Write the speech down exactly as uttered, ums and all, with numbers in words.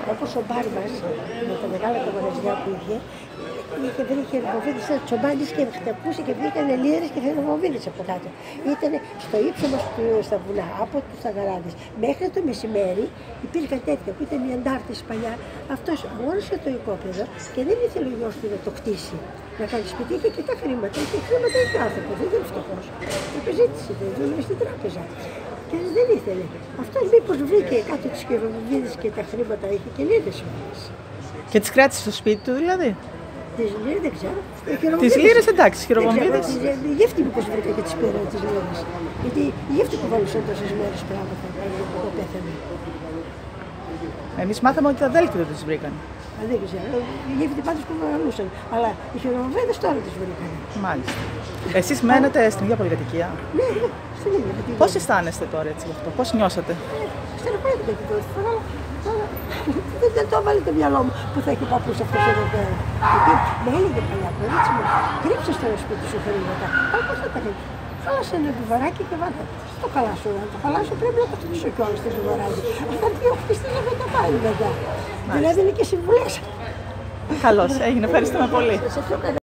Όπως ο Μπάρμπας με τα μεγάλα κομμαναζιά που είχε, είχε βρει χεροβομβίδες σαν τσομπάνης και χτυπούσε και βγήκαν λίρες και χεροβομβίδες από κάτω. Ήταν στο ύψο μας στα βουνά, από τους Αγαράδες. Μέχρι το μεσημέρι υπήρχαν τέτοια που ήταν οι Αντάρτες παλιά. Αυτός αγόρασε το οικόπεδο και δεν ήθελε ο γιος του να το κτίσει. Να κάνει σπίτι, είχε και τα χρήματα. Είχε χρήματα είχε άνθρωπο, δεν ήταν φτωχός. Το επιζήτησε, δεν δούλευε στην τράπεζα. Και δεν ήθελε. Αυτός μήπως βρήκε κάτω τις χεροβομβίδες και τα χρήματα είχε και λίρες όλες. Και τις κράτησε στο σπίτι του δηλαδή. Τις λίρες δεν ξέρω. Τις λίρες εντάξει, τις χειροβομβίδες. Η γεύτη μήπως βρήκα και τις πήρα τις λίρες. Γιατί η γεύτη που βάλουσαν τόσες μέρες πράγματα που πέθανε. Εμείς μάθαμε ότι τα αδέλφια δεν τις βρήκαν. Α, δεν ξέρω. Οι γεύτη πάντως που βαλούσαν. Αλλά οι χειροβομβίδες τώρα τις βρήκαν. Μάλιστα. Εσείς μένετε στην ίδια πολυκατοικία. Ναι, ναι, στην ίδια πολυκατοικία. Πώς αισθάνεστε τώρα έτσι γι' αυτό, πώς νιώσατε? Στενοχωρέθηκα και τότε, αλλά δεν, δεν το έβαλε το μυαλό μου που θα έχει παππούς αυτός εδώ πέρα. Γιατί με έλεγε παλιά, κορίτσι μου, κρύψε στο σπίτι σου χρήματα. Αλλά πώς θα τα κρύψει? Θάλασσα ένα ντουβαράκι και βάλτε. Το χαλάσω, αν το χαλάσω πρέπει να το χτυπήσω κιόλας το ντουβαράκι. Αυτά δύο χτιστήλα με τα πάλι μετά. Δηλαδή είναι και συμβουλές. Καλώς, έγινε, ευχαριστούμε πολύ.